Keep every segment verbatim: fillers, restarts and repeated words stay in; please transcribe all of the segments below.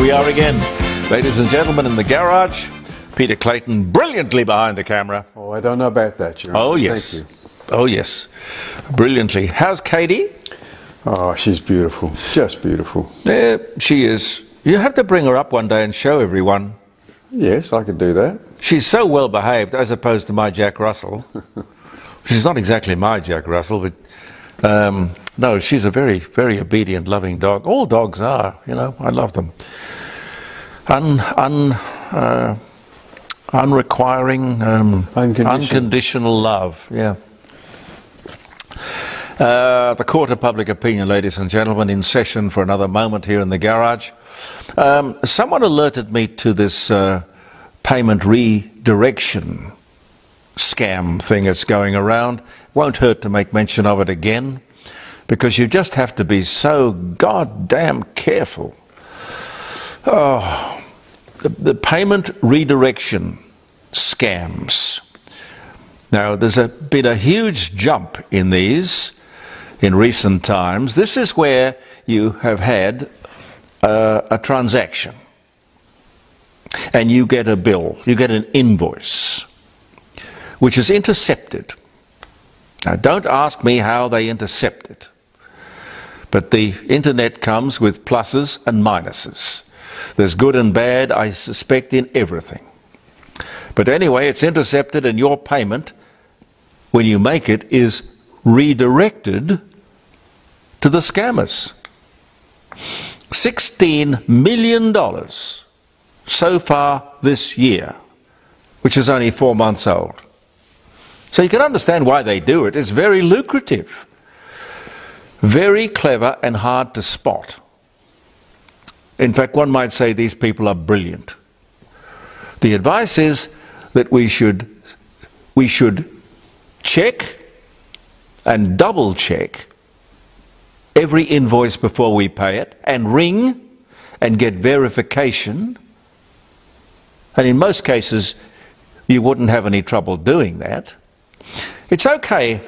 we are again. Ladies and gentlemen, in the garage, Peter Clayton, brilliantly behind the camera. Oh, I don't know about that, Jeremy. Oh, yes. Thank you. Oh, yes. Brilliantly. How's Katie? Oh, she's beautiful. Just beautiful. Yeah, she is. You have to bring her up one day and show everyone. Yes, I could do that. She's so well behaved, as opposed to my Jack Russell. She's not exactly my Jack Russell, but um, no, she's a very, very obedient, loving dog. All dogs are, you know. I love them. Un, un, uh, unrequiring, um, unconditional. unconditional love. Yeah. Uh, the Court of Public Opinion, ladies and gentlemen, in session for another moment here in the garage. Um, someone alerted me to this uh, payment redirection scam thing that's going around. Won't hurt to make mention of it again, because you just have to be so goddamn careful. Oh, the, the payment redirection scams. Now, there's a, been a huge jump in these in recent times. This is where you have had uh, a transaction and you get a bill, you get an invoice, which is intercepted. Now, don't ask me how they intercept it, but the internet comes with pluses and minuses. There's good and bad, I suspect, in everything. But anyway, it's intercepted, and your payment, when you make it, is redirected to the scammers. sixteen million dollars so far this year, which is only four months old. So you can understand why they do it. It's very lucrative, very clever and hard to spot. In fact, one might say these people are brilliant. The advice is that we should, we should check and double check every invoice before we pay it, and ring and get verification. And in most cases, you wouldn't have any trouble doing that. It's okay.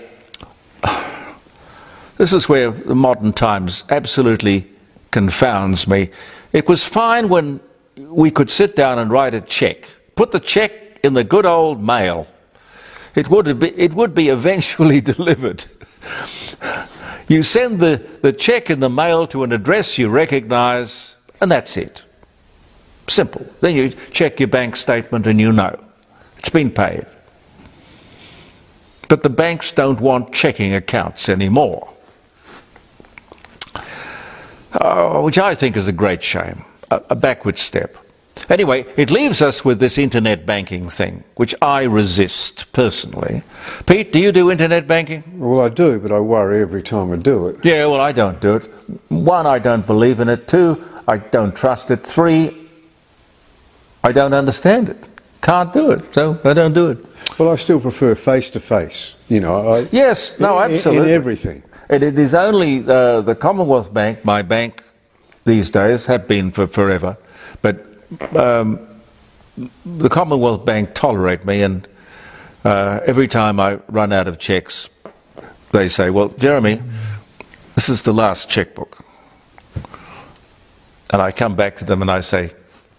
This is where the modern times absolutely confounds me. It was fine when we could sit down and write a cheque, put the cheque in the good old mail. It would be, it would be eventually delivered. You send the, the cheque in the mail to an address you recognize, and that's it. Simple. Then you check your bank statement and you know it's been paid. But the banks don't want checking accounts anymore, uh, which I think is a great shame, a, a backward step. Anyway, it leaves us with this internet banking thing, which I resist personally. Pete, do you do internet banking? Well, I do, but I worry every time I do it. Yeah, well, I don't do it. One, I don't believe in it. Two, I don't trust it. Three, I don't understand it. Can't do it, so I don't do it. Well, I still prefer face-to-face, you know. I, yes, no, in, absolutely. In everything. It, it is only uh, the Commonwealth Bank, my bank these days, have been for forever, but um, the Commonwealth Bank tolerate me, and uh, every time I run out of cheques, they say, well, Jeremy, this is the last chequebook. And I come back to them and I say,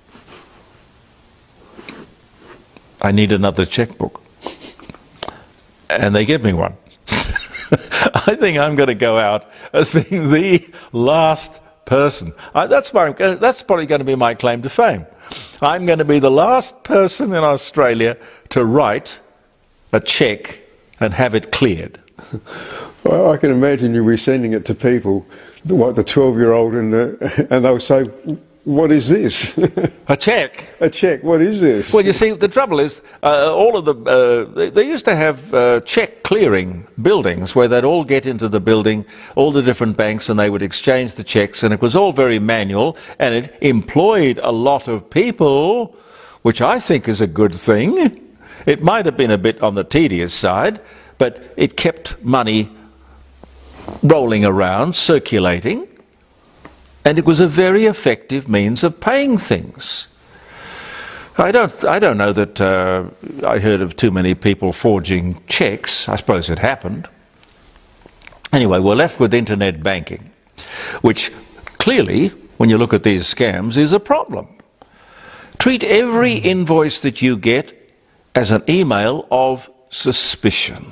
I need another chequebook. And they give me one. I think I'm going to go out as being the last person. I, that's, my, that's probably going to be my claim to fame. I'm going to be the last person in Australia to write a cheque and have it cleared. Well, I can imagine you be sending it to people, what, the twelve-year-old, and, the, and they'll say, what is this? A cheque. A cheque, what is this? Well, you see, the trouble is, uh, all of the, uh, they, they used to have uh, cheque clearing buildings where they'd all get into the building, all the different banks, and they would exchange the cheques, and it was all very manual, and it employed a lot of people, which I think is a good thing. It might have been a bit on the tedious side, but it kept money rolling around, circulating. And it was a very effective means of paying things. I don't, I don't know that uh, I heard of too many people forging cheques. I suppose it happened. Anyway, we're left with internet banking, which clearly when you look at these scams, is a problem. Treat every invoice that you get as an email of suspicion.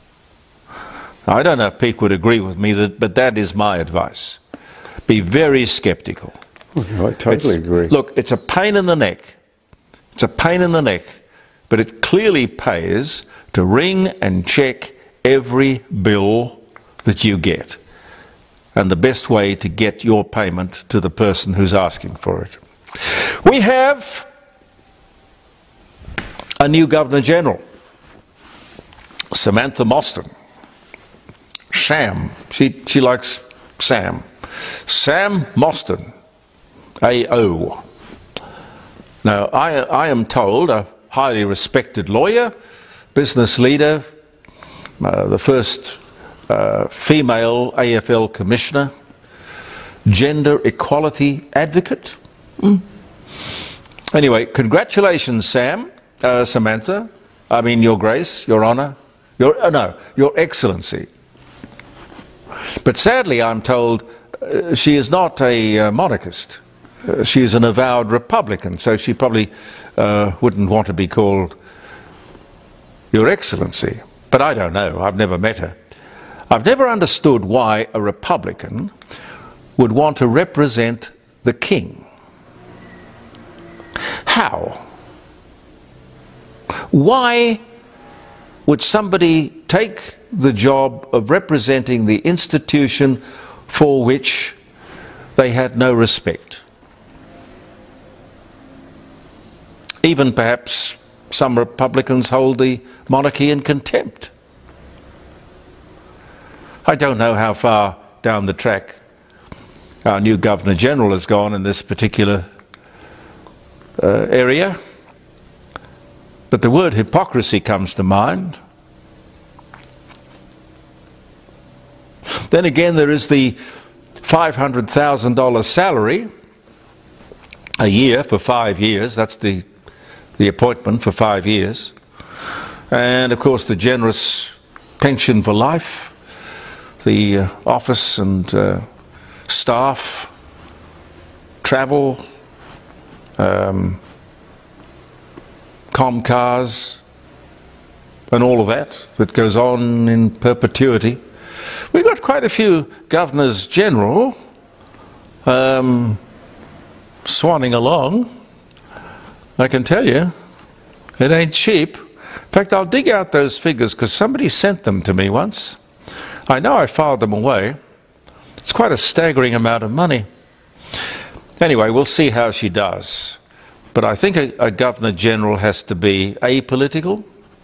I don't know if Pete would agree with me, that, but that is my advice. Be very sceptical. I totally it's, agree. Look, it's a pain in the neck. It's a pain in the neck, but it clearly pays to ring and check every bill that you get. And the best way to get your payment to the person who's asking for it. We have a new Governor-General, Samantha Mostyn. Sam. She, she likes Sam. Sam Mostyn, A O. Now, I, I am told a highly respected lawyer, business leader, uh, the first uh, female A F L commissioner, gender equality advocate. Mm. Anyway, congratulations, Sam, uh, Samantha. I mean, Your Grace, Your Honour, Your, uh, no, Your Excellency. But sadly, I'm told uh, she is not a uh, monarchist. Uh, she is an avowed Republican, so she probably uh, wouldn't want to be called Your Excellency. But I don't know. I've never met her. I've never understood why a Republican would want to represent the King. How? Why would somebody take the job of representing the institution for which they had no respect? Even perhaps some Republicans hold the monarchy in contempt. I don't know how far down the track our new Governor-General has gone in this particular uh, area, but the word hypocrisy comes to mind. Then again, there is the five hundred thousand dollar salary a year for five years. That's the, the appointment for five years. And of course the generous pension for life, the uh, office and uh, staff, travel, um, Comcars, and all of that that goes on in perpetuity. We've got quite a few Governors-General um, swanning along. I can tell you, it ain't cheap. In fact, I'll dig out those figures because somebody sent them to me once. I know I filed them away. It's quite a staggering amount of money. Anyway, we'll see how she does. But I think a, a Governor-General has to be apolitical.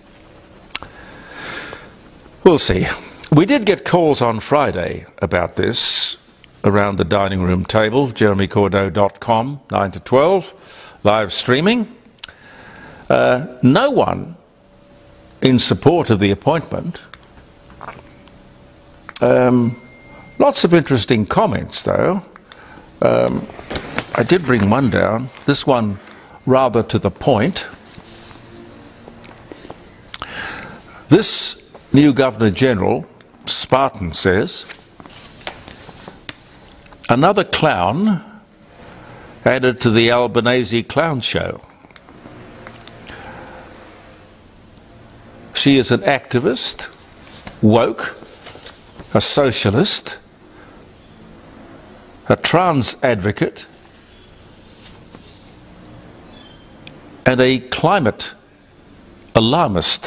We'll see. We did get calls on Friday about this around the dining room table, jeremy cordeaux dot com, nine to twelve, live streaming. Uh, no one in support of the appointment. Um, lots of interesting comments, though. Um, I did bring one down, this one rather to the point. This new Governor-General, Spartan, says, another clown added to the Albanese clown show. She is an activist, woke, a socialist, a trans advocate, and a climate alarmist.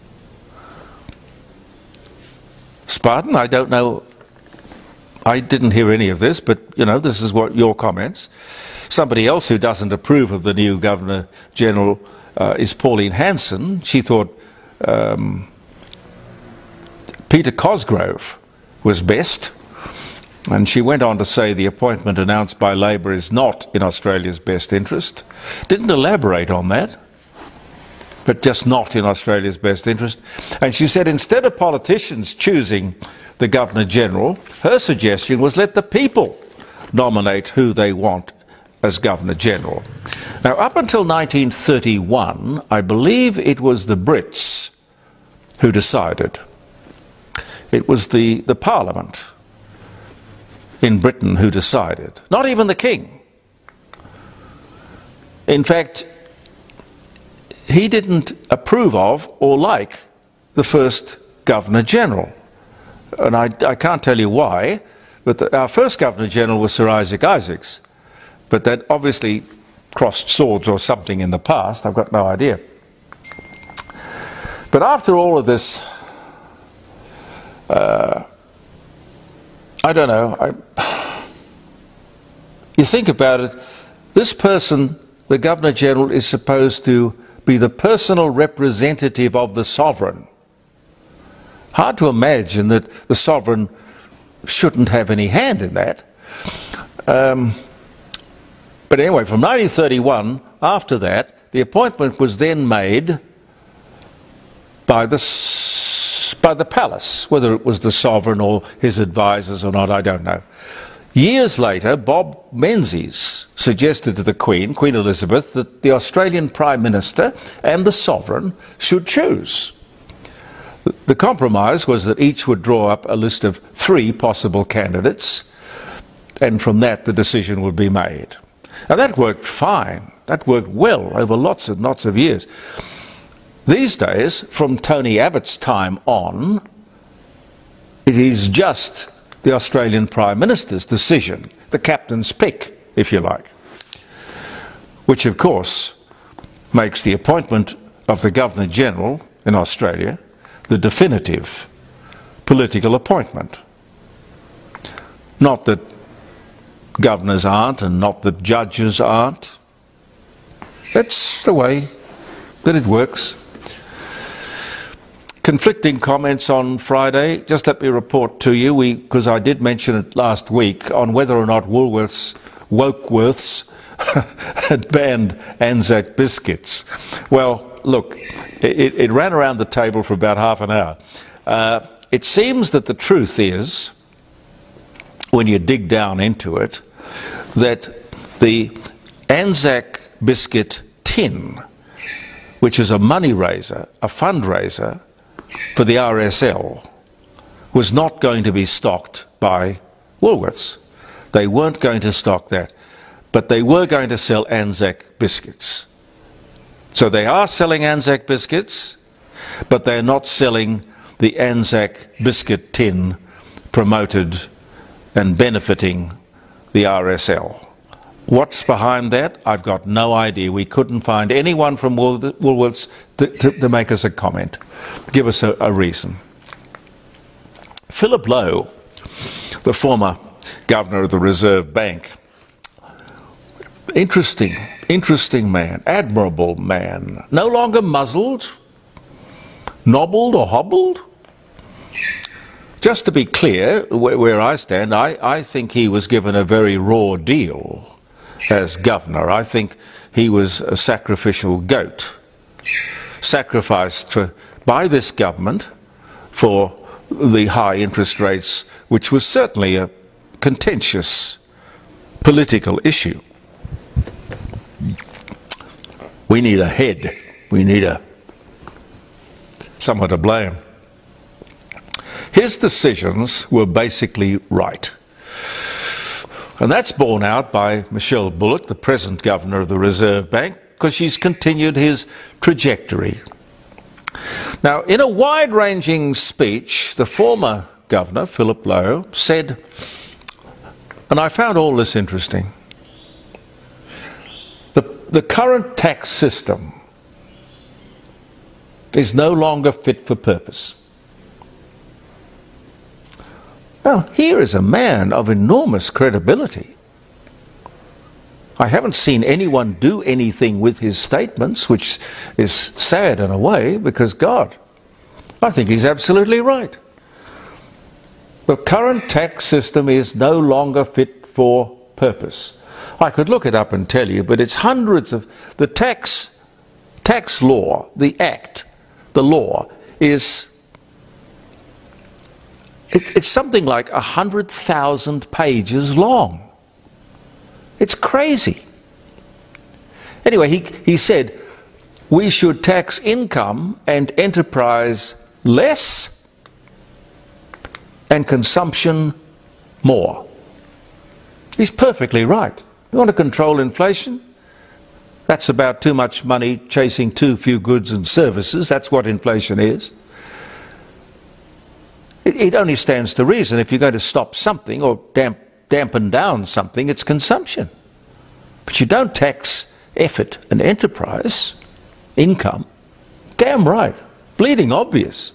Spartan, I don't know, I didn't hear any of this, but, you know, this is what your comments. Somebody else who doesn't approve of the new Governor-General uh, is Pauline Hanson. She thought um, Peter Cosgrove was best, and she went on to say the appointment announced by Labor is not in Australia's best interest. Didn't elaborate on that, but just not in Australia's best interest. And she said instead of politicians choosing the Governor-General, her suggestion was let the people nominate who they want as Governor-General. Now, up until nineteen thirty-one, I believe it was the Brits who decided. It was the, the Parliament in Britain who decided, not even the King. In fact, he didn't approve of or like the first Governor-General. And I, I can't tell you why, but the, our first Governor-General was Sir Isaac Isaacs. But that obviously crossed swords or something in the past, I've got no idea. But after all of this, uh, I don't know, I, you think about it, this person, the Governor-General, is supposed to be the personal representative of the sovereign. Hard to imagine that the sovereign shouldn't have any hand in that. Um, but anyway, from nineteen thirty-one, after that, the appointment was then made by the, by the palace. Whether it was the sovereign or his advisors or not, I don't know. Years later, Bob Menzies suggested to the Queen, Queen Elizabeth, that the Australian Prime Minister and the sovereign should choose. The compromise was that each would draw up a list of three possible candidates, and from that the decision would be made. And that worked fine. That worked well over lots and lots of years. These days, from Tony Abbott's time on, it is just the Australian Prime Minister's decision, the captain's pick, if you like, which of course makes the appointment of the Governor-General in Australia the definitive political appointment. Not that governors aren't, and not that judges aren't. That's the way that it works. Conflicting comments on Friday. Just let me report to you, because I did mention it last week, on whether or not Woolworths, Wokeworths had banned Anzac biscuits. Well, look, it, it ran around the table for about half an hour. Uh, it seems that the truth is, when you dig down into it, that the Anzac biscuit tin, which is a money raiser, a fundraiser for the R S L, was not going to be stocked by Woolworths. They weren't going to stock that, but they were going to sell Anzac biscuits. So they are selling Anzac biscuits, but they're not selling the Anzac biscuit tin promoted and benefiting the R S L. What's behind that? I've got no idea. We couldn't find anyone from Woolworths to, to, to make us a comment, give us a, a reason. Philip Lowe, the former Governor of the Reserve Bank, interesting, interesting man, admirable man, no longer muzzled, nobbled or hobbled. Just to be clear, where, where I stand, I, I think he was given a very raw deal as governor. I think he was a sacrificial goat, sacrificed for, by this government for the high interest rates, which was certainly a contentious political issue. We need a head. We need a someone to blame. His decisions were basically right. And that's borne out by Michelle Bullock, the present Governor of the Reserve Bank, because she's continued his trajectory. Now, in a wide-ranging speech, the former Governor, Philip Lowe, said, and I found all this interesting, the, the current tax system is no longer fit for purpose. Now, here is a man of enormous credibility. I haven't seen anyone do anything with his statements, which is sad in a way, because, God, I think he's absolutely right. The current tax system is no longer fit for purpose. I could look it up and tell you, but it's hundreds of... The tax, tax law, the act, the law, is... It, it's something like a hundred thousand pages long. It's crazy. Anyway, he, he said, we should tax income and enterprise less and consumption more. He's perfectly right. You want to control inflation? That's about too much money chasing too few goods and services. That's what inflation is. It, it only stands to reason if you're going to stop something or damp, dampen down something, it's consumption. But you don't tax effort and enterprise, income. Damn right. Bleeding obvious.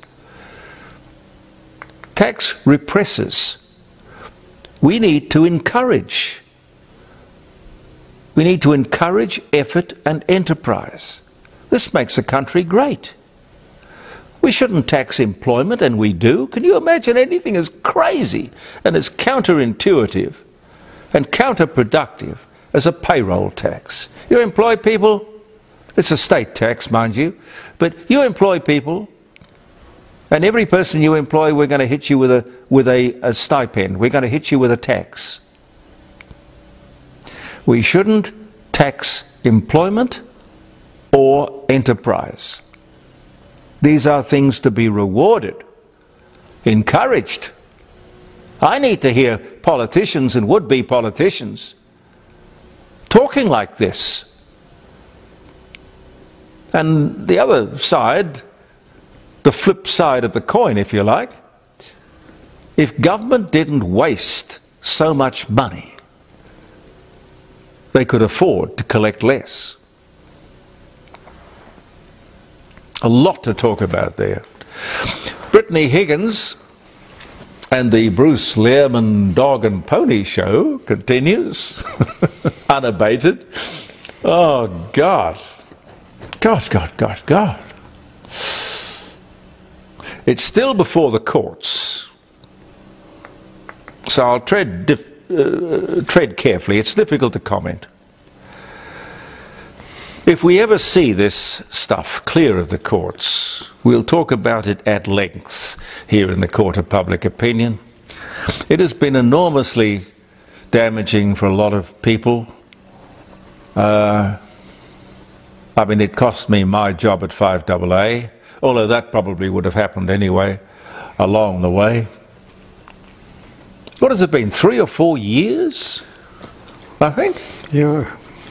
Tax represses. We need to encourage. We need to encourage effort and enterprise. This makes a country great. We shouldn't tax employment, and we do. Can you imagine anything as crazy and as counterintuitive and counterproductive as a payroll tax? You employ people, it's a state tax, mind you, but you employ people, and every person you employ, we're going to hit you with a, with a, a stipend. We're going to hit you with a tax. We shouldn't tax employment or enterprise. These are things to be rewarded, encouraged. I need to hear politicians and would-be politicians talking like this. And the other side, the flip side of the coin, if you like, if government didn't waste so much money, they could afford to collect less. A lot to talk about there. Brittany Higgins and the Bruce Lehrman Dog and Pony Show continues, unabated. Oh, God. God, God, God, God. It's still before the courts. So I'll tread dif Uh, tread carefully. It's difficult to comment. If we ever see this stuff clear of the courts, we'll talk about it at length here in the Court of Public Opinion. It has been enormously damaging for a lot of people. Uh, I mean, it cost me my job at five A A, although that probably would have happened anyway along the way. What has it been, three or four years, I think? Yeah.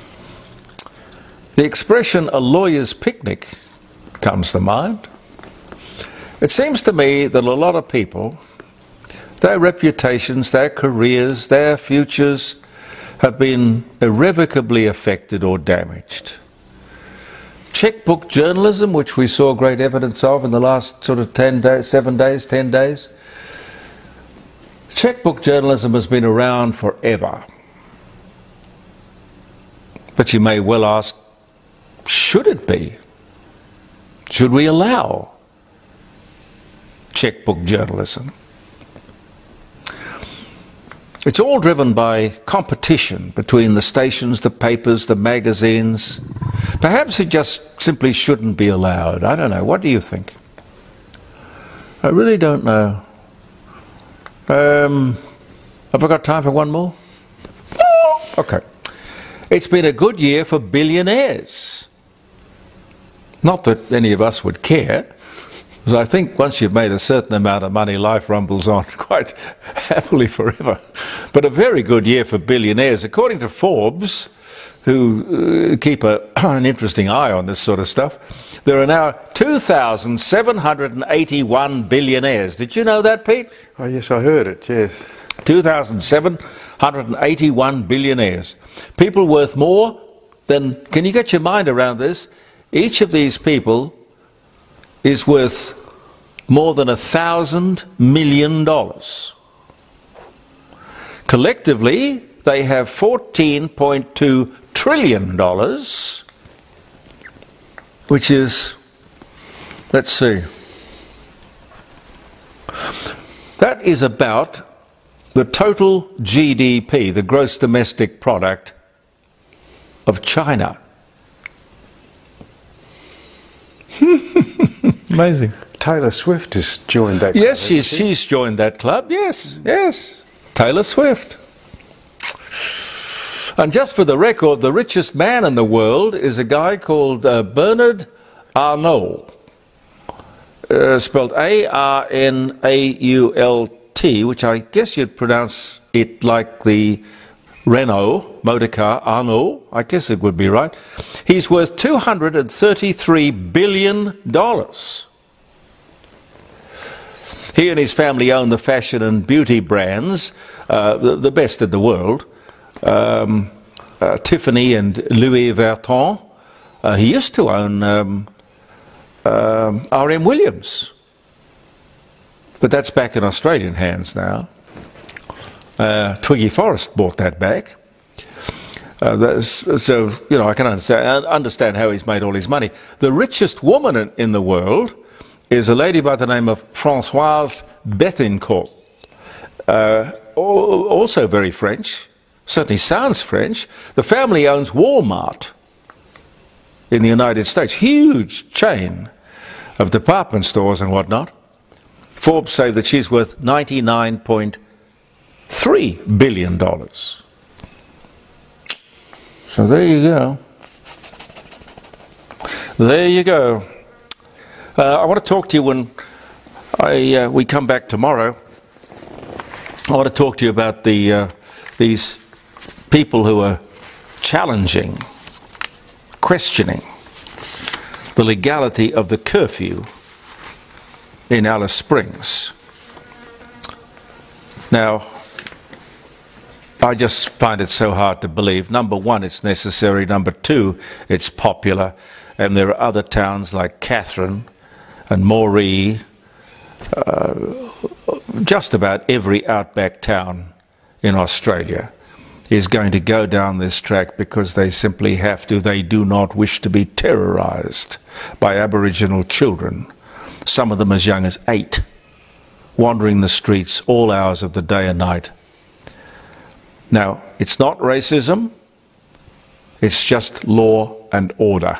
The expression a lawyer's picnic comes to mind. It seems to me that a lot of people, their reputations, their careers, their futures have been irrevocably affected or damaged. Checkbook journalism, which we saw great evidence of in the last sort of ten days, seven days, ten days, checkbook journalism has been around forever. But you may well ask, should it be? Should we allow checkbook journalism? It's all driven by competition between the stations, the papers, the magazines. Perhaps it just simply shouldn't be allowed. I don't know. What do you think? I really don't know. Um, have I got time for one more? Okay. It's been a good year for billionaires. Not that any of us would care, because I think once you've made a certain amount of money, life rumbles on quite happily forever. But a very good year for billionaires. According to Forbes, who uh, keep a, an interesting eye on this sort of stuff, there are now two thousand seven hundred eighty-one billionaires. Did you know that, Pete? Oh, yes, I heard it, yes. two thousand seven hundred eighty-one billionaires. People worth more than, can you get your mind around this? Each of these people is worth more than a thousand million dollars. Collectively, they have fourteen point two trillion dollars, which is, let's see, that is about the total G D P, the gross domestic product of China. Amazing. Taylor Swift has joined that club. Yes, she's, she? she's joined that club. Yes, yes. Taylor Swift. And just for the record, the richest man in the world is a guy called uh, Bernard Arnault, uh, spelled A R N A U L T, which I guess you'd pronounce it like the Renault motor car, Arnault, I guess it would be right. He's worth two hundred thirty-three billion dollars. He and his family own the fashion and beauty brands, uh, the, the best in the world, um, uh, Tiffany and Louis Vuitton. Uh, he used to own um, um, R M Williams, but that's back in Australian hands now. Uh, Twiggy Forrest bought that back. Uh, so, you know, I can understand, understand how he's made all his money. The richest woman in, in the world is a lady by the name of Françoise Bethencourt, uh, also very French, certainly sounds French. The family owns Walmart in the United States, huge chain of department stores and whatnot. Forbes say that she's worth ninety-nine point three billion dollars. So there you go. There you go. Uh, I want to talk to you when I, uh, we come back tomorrow. I want to talk to you about the, uh, these people who are challenging, questioning the legality of the curfew in Alice Springs. Now, I just find it so hard to believe. Number one, it's necessary. Number two, it's popular. And there are other towns like Catherine and Moree, uh, just about every outback town in Australia is going to go down this track because they simply have to. They do not wish to be terrorised by Aboriginal children, some of them as young as eight, wandering the streets all hours of the day and night. Now, it's not racism, it's just law and order.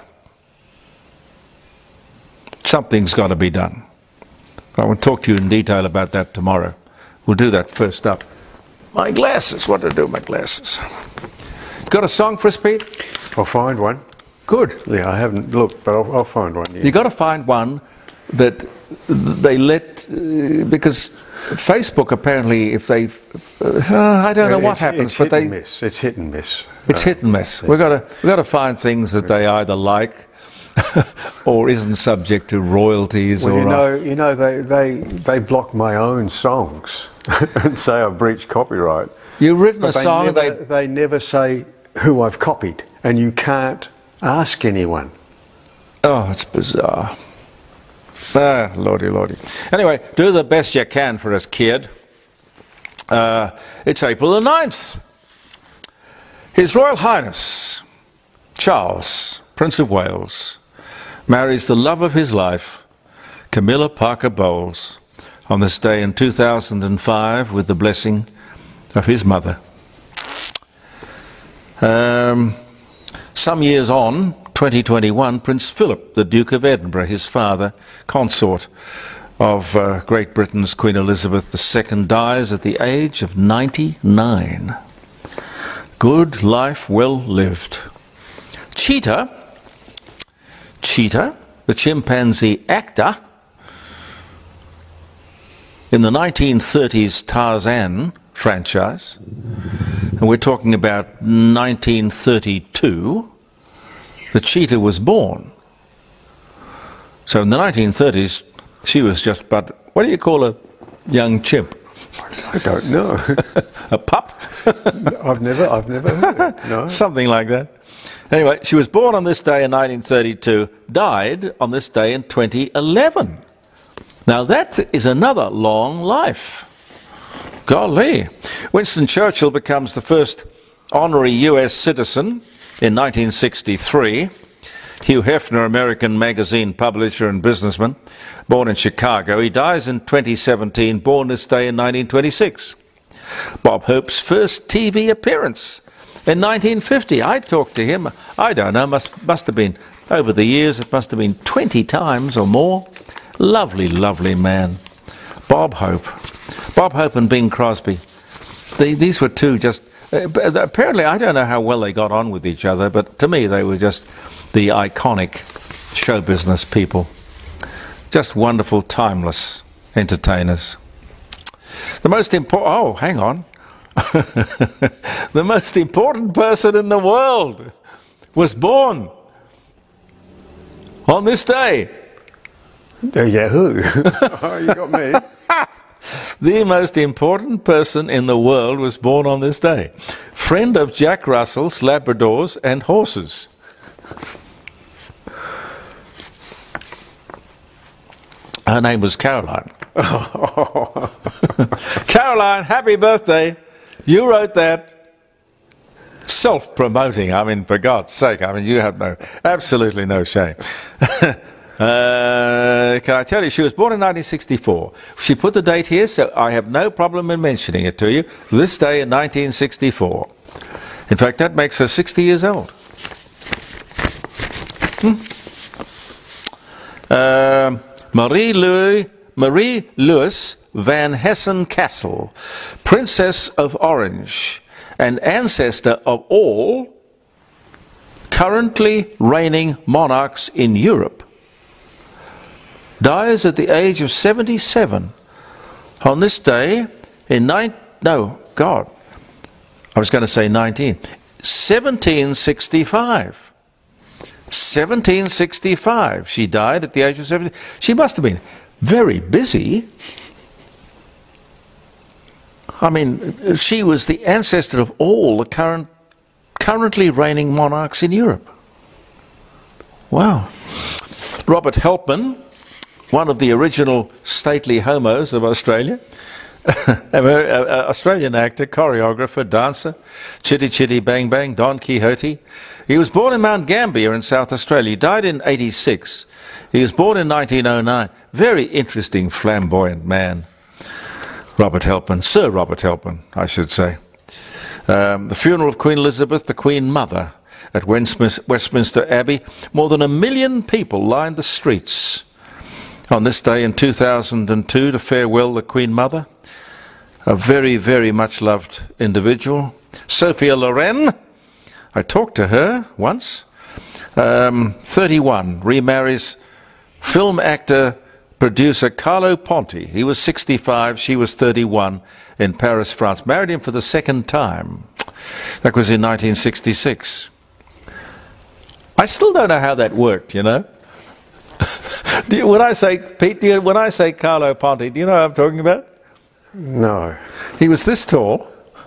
Something's got to be done. I will talk to you in detail about that tomorrow. We'll do that first up. My glasses, what do I do with my glasses? Got a song for us, Pete? I'll find one. Good. Yeah, I haven't looked, but I'll, I'll find one. Yeah. You've got to find one that they let, uh, because Facebook apparently, if they, uh, I don't know what it's, happens, it's but hit they, and miss. It's hit and miss. It's uh, hit and miss. Yeah. We've got to, we've got to find things that they either like or isn't subject to royalties. Well, or you know, you know, they they they block my own songs and say I've breached copyright. You've written But a song, they never, and they they never say who I've copied, and you can't ask anyone. oh, it's bizarre. Ah, lordy, lordy. Anyway, do the best you can for us, kid. Uh, it's April the ninth. His Royal Highness Charles, Prince of Wales, marries the love of his life, Camilla Parker Bowles, on this day in two thousand five with the blessing of his mother. Um, some years on, twenty twenty-one, Prince Philip, the Duke of Edinburgh, his father, consort of uh, Great Britain's Queen Elizabeth the Second, dies at the age of ninety-nine. Good life well lived. Cheetah, Cheetah, the chimpanzee actor, in the nineteen thirties Tarzan franchise, and we're talking about nineteen thirty-two, the cheetah was born. So in the nineteen thirties, she was just but, what do you call a young chimp? I don't know. A pup? I've never, I've never heard it. No. Something like that. Anyway, she was born on this day in nineteen thirty-two, died on this day in twenty eleven. Now that is another long life. Golly. Winston Churchill becomes the first honorary U S citizen in nineteen sixty-three. Hugh Hefner, American magazine publisher and businessman, born in Chicago. He dies in twenty seventeen, born this day in nineteen twenty-six. Bob Hope's first T V appearance in nineteen fifty. I talked to him, I don't know, must, must have been, over the years, it must have been twenty times or more. Lovely, lovely man. Bob Hope. Bob Hope and Bing Crosby. They, these were two just, uh, apparently I don't know how well they got on with each other, but to me they were just the iconic show business people. Just wonderful, timeless entertainers. The most important, oh, hang on. The most important person in the world was born on this day. Uh, yeah, who? Oh, you got me. The most important person in the world was born on this day. Friend of Jack Russell's, Labradors and horses. Her name was Caroline. Caroline, happy birthday. You wrote that. Self-promoting, I mean, for God's sake, I mean, you have no, absolutely no shame. Uh, can I tell you, she was born in nineteen sixty-four. She put the date here, so I have no problem in mentioning it to you. This day in nineteen sixty-four. In fact, that makes her sixty years old. Hmm. Uh, Marie Louis, Marie Louis van Hessen-Kassel, Princess of Orange, and ancestor of all currently reigning monarchs in Europe, dies at the age of seventy-seven on this day in nine, no, God, I was going to say nineteen, seventeen sixty-five. seventeen sixty-five, she died at the age of seventy. She must have been very busy. I mean, she was the ancestor of all the current, currently reigning monarchs in Europe. Wow. Robert Helpman, one of the original stately homos of Australia, Australian actor, choreographer, dancer, Chitty Chitty Bang Bang, Don Quixote. He was born in Mount Gambier in South Australia. He died in eighty-six. He was born in nineteen oh nine. Very interesting, flamboyant man. Robert Helpman, Sir Robert Helpman, I should say. Um, the funeral of Queen Elizabeth, the Queen Mother, at Westminster Abbey. More than a million people lined the streets on this day in two thousand two to farewell the Queen Mother. A very, very much loved individual. Sophia Loren, I talked to her once. Um, thirty-one, remarries film actor, producer Carlo Ponti. He was sixty-five, she was thirty-one, in Paris, France. Married him for the second time. That was in nineteen sixty-six. I still don't know how that worked, you know. do you, when I say, Pete, do you, when I say Carlo Ponti, do you know what I'm talking about? No. He was this tall.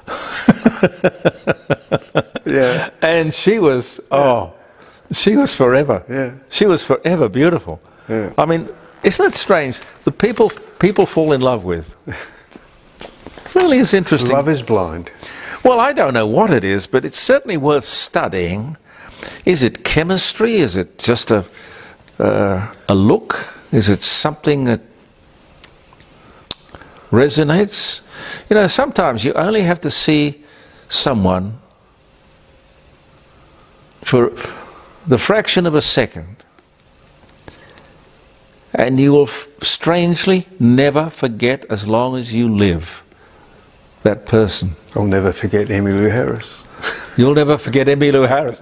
Yeah. And she was, oh, she was forever. Yeah. She was forever beautiful. Yeah. I mean, isn't it strange? The people people fall in love with. Really is interesting. Love is blind. Well, I don't know what it is, but it's certainly worth studying. Is it chemistry? Is it just a uh, a look? Is it something that resonates? You know, sometimes you only have to see someone for the fraction of a second, and you will f strangely never forget as long as you live that person. I'll never forget Emmylou Harris. You'll never forget Emmylou Harris.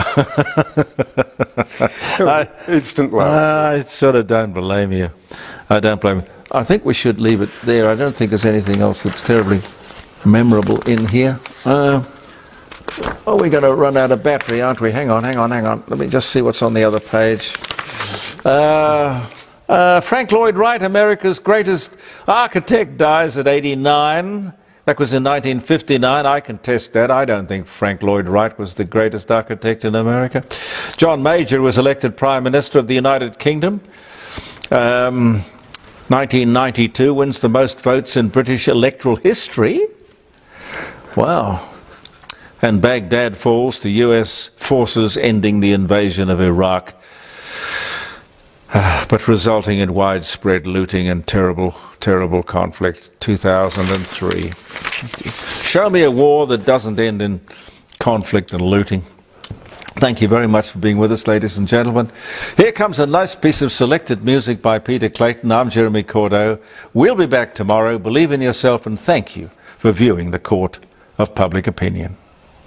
I, Instant love. I sort of don't blame you. I don't blame you. I think we should leave it there. I don't think there's anything else that's terribly memorable in here. Uh, oh, we're going to run out of battery, aren't we? Hang on, hang on, hang on. Let me just see what's on the other page. Uh, uh, Frank Lloyd Wright, America's greatest architect, dies at eighty-nine. That was in nineteen fifty-nine. I contest that. I don't think Frank Lloyd Wright was the greatest architect in America. John Major was elected Prime Minister of the United Kingdom. Um, nineteen ninety-two, wins the most votes in British electoral history. Wow. And Baghdad falls to U S forces, ending the invasion of Iraq, but resulting in widespread looting and terrible, terrible conflict. two thousand three. Show me a war that doesn't end in conflict and looting. Thank you very much for being with us, ladies and gentlemen. Here comes a nice piece of selected music by Peter Clayton. I'm Jeremy Cordeaux. We'll be back tomorrow. Believe in yourself, and thank you for viewing the Court of Public Opinion.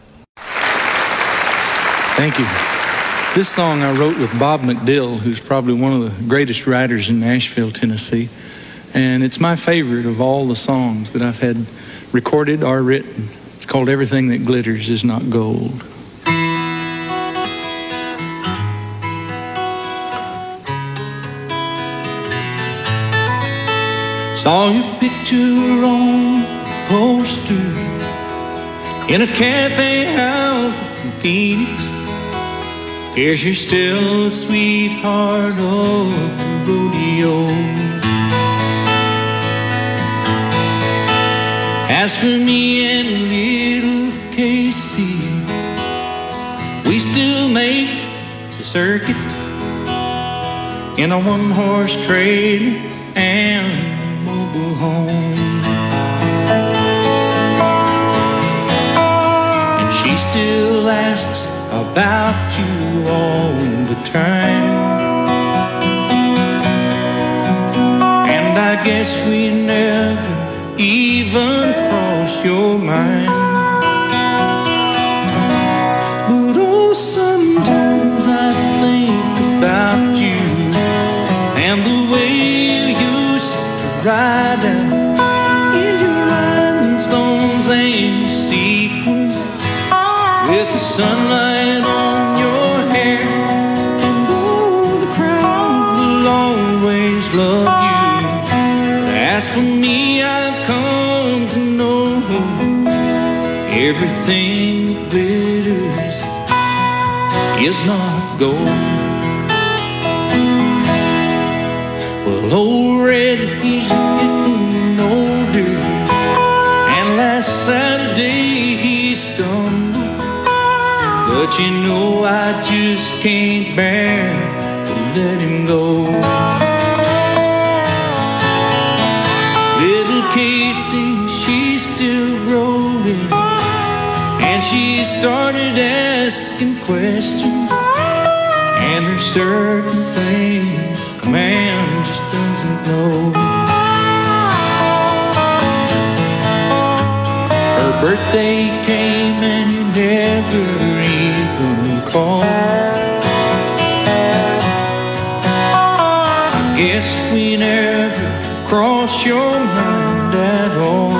Thank you. This song I wrote with Bob McDill, who's probably one of the greatest writers in Nashville, Tennessee. And it's my favorite of all the songs that I've had recorded or written. It's called Everything That Glitters Is Not Gold. Saw your picture on a poster in a cafe out in Phoenix. Guess you're still the sweetheart of the rodeo. As for me and little Casey, we still make the circuit in a one-horse trailer and mobile home. And she still asks about you all the time, and I guess we never even cross your mind. But oh, sometimes I think about you and the way you used to ride out in your rhinestones and your sequins, with the sunlight on your hair. And oh, the crowd will always love you. But as for me, I've come to know everything that glitters is not gold. Well, old Red, he's getting older, and last Saturday he stumbled. But you know I just can't bear to let him go. Little Casey, she's still growing, and she started asking questions. And there's certain things a man just doesn't know. Her birthday came and you never even called. I guess we never crossed your mind at all.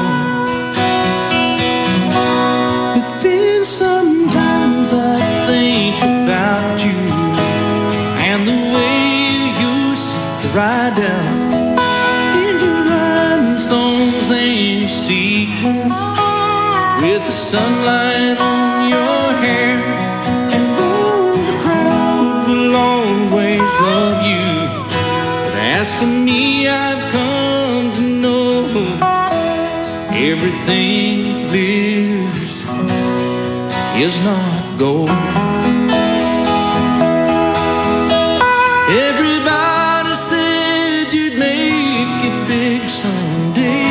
But then sometimes I think about you and the way you used to ride down in your rhinestones and your sequins, with the sunlight on your hair. And oh, the crowd will always love you. But as for me, I've come to know everything that glitters is not gold. Everybody said you'd make it big someday,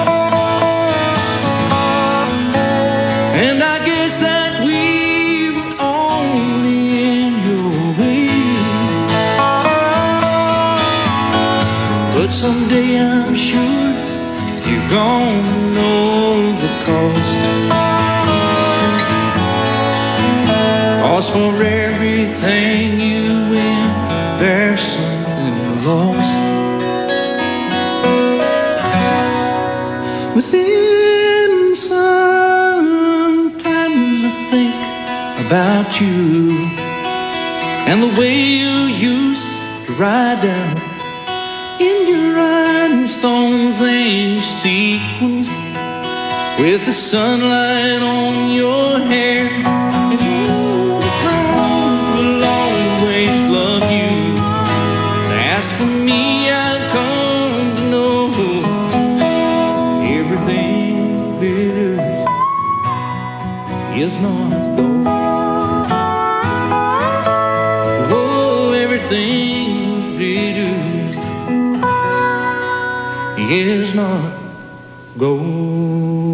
and I guess that we were only in your way. But someday I'm sure you're gonna know the cost. Cause for everything you win, there's something lost. Within sometimes I think about you and the way you used to ride down in your rhinestones and your sequins, with the sunlight on your hair. And oh, the crowd will always love you. But as for me, I've come to know everything glitters is not gold. Oh, everything glitters is not gold.